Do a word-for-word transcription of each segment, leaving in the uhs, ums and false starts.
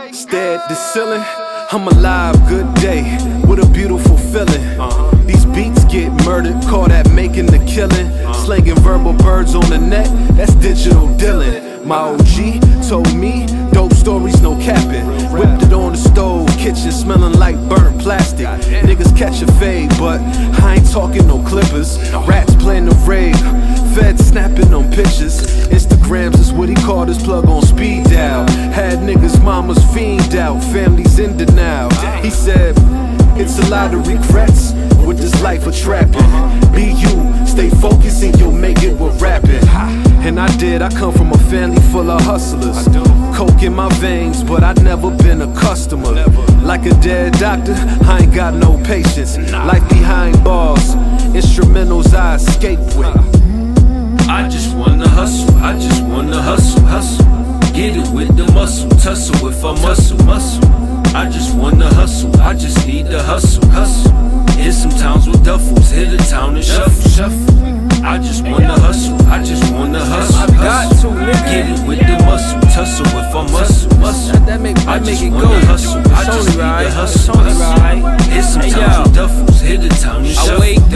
Stare at the ceiling, I'm alive, good day. What a beautiful feeling. These beats get murdered, call that making the killing. Slinging verbal birds on the net, that's digital dealing. My O G told me, dope stories, no capping. Whipped it on the stove, kitchen smelling like burnt plastic. Niggas catch a fade, but I ain't talking no clippers. Rats playing the rave, feds snapping on pictures. Instagrams is what he called his plug on speed dial. Had niggas mamas fiend out, families in denial. He said, it's a lot of regrets with this life of trapping. Be you, stay focused and you'll make it with rapping. And I did, I come from a family full of hustlers. Coke in my veins, but I'd never been a customer. Like a dead doctor, I ain't got no patience. Life behind bars, instrumentals I escape with. I just wanna hustle, I just wanna hustle, hustle. Get it with the muscle, tussle if I muscle, muscle. I just wanna hustle, I just need to hustle, hustle. Hit some towns with duffels, hit a town and shuffle, shuffle. I just wanna hustle, I just wanna hustle, I got to, nigga. Get it with the muscle, tussle if I muscle, muscle. That make, I that just make it wanna go. hustle, I just need right. to hustle, It's only hustle. right. Hit some Hey, towns yo. with duffels, hit a town and I shuffle. wake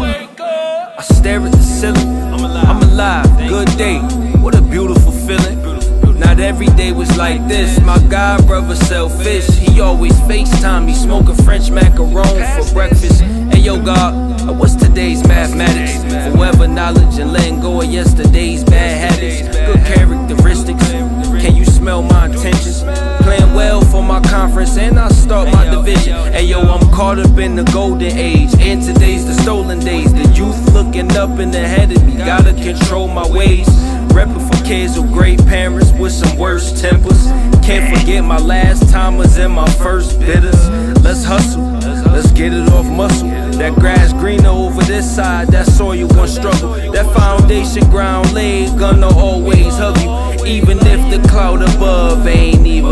up, I stare at the ceiling. I'm alive, good day. What a beautiful feeling. Not every day was like this. My god brother sell fish. He always FaceTime. He smoking French macaron for breakfast. Hey yo God, what's today's mathematics? Forever knowledge and letting go of yesterday's bad habits. Good characteristics. Can you smell my intentions? Playing well for my conference and I start my division. Hey yo, I'm caught up in the golden age, and today's the stolen days. The youth looking up in the head of me, gotta control my ways. Reppin' for kids with great parents with some worse tempers. Can't forget my last timers and my first bitters. Let's hustle, let's get it off muscle. That grass greener over this side, that soil gon' struggle. That foundation ground laid, gonna always hug you. Even if the cloud above ain't even